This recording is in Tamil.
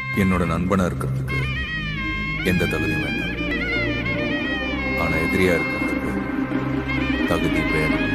என்னோட நண்பனா இருக்கிறதுக்கு எந்த தகுதியும் வேண்டாம். ஆனா எதிரியா இருக்கிறதுக்கு தகுதி வேணும்.